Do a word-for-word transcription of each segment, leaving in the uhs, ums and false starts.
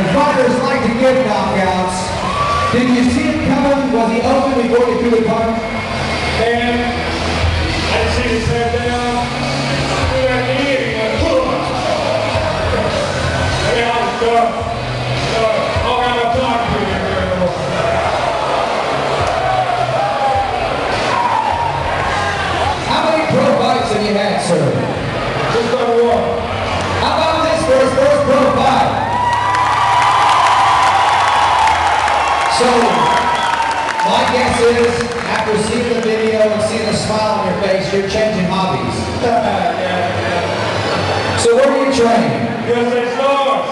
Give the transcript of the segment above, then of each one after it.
And fighters like to give knockouts. Did you see it coming? Was he open before he threw the punch? And I just see his head down. Threw that knee and he went, boom. Yeah, I was done. So, I'll have a talk to you here. How many pro fights have you had, sir? Just number one. How about this for his first pro fight? So, my guess is, after seeing the video and seeing a smile on your face, you're changing hobbies. yeah, yeah. So where do you train? U S A Stars.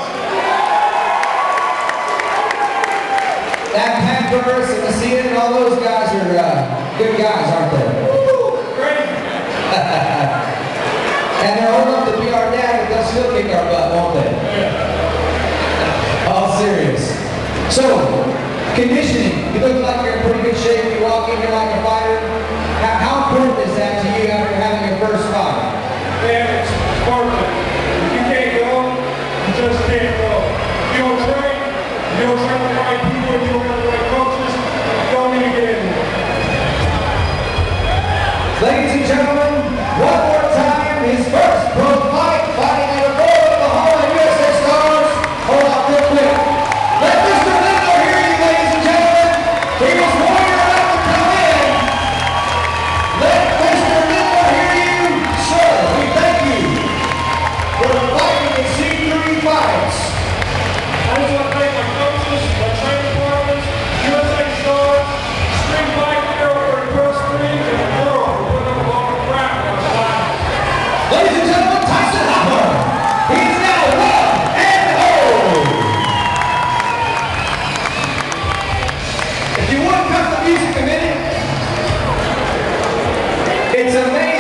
That Pat Burris and the C N and all those guys are uh, good guys, aren't they? Woo! Great. And they're old enough to be our dad, but they'll still kick our butt, won't they? Yeah. All serious. So, conditioning. You look like you're in pretty good shape. You walk in here like a fighter. How, how important is that to you after having your first fight? Man, it's perfect. If you can't go, you just can't go. If you don't train, if you don't train with the right people, if you don't have the right coaches, you don't even get in there. Ladies and gentlemen, one more time, his first pro fight, fighting at a bowl of the home of U S A Stars. Hold on real quick. Let Mister Lindo hear you, ladies and gentlemen. He was warrior enough to come in. Let Mister Lindo hear you, sir. We thank you for fighting and seeing through your fights. I just want to thank my coaches, my training departments, U S A Stars, Spring Bike Girl for the first spring, and the girl for putting up a lot of crap on the line. Ladies and gentlemen, Tyson Hopper. He's now one and oh. If you would cut the music a minute, it's amazing.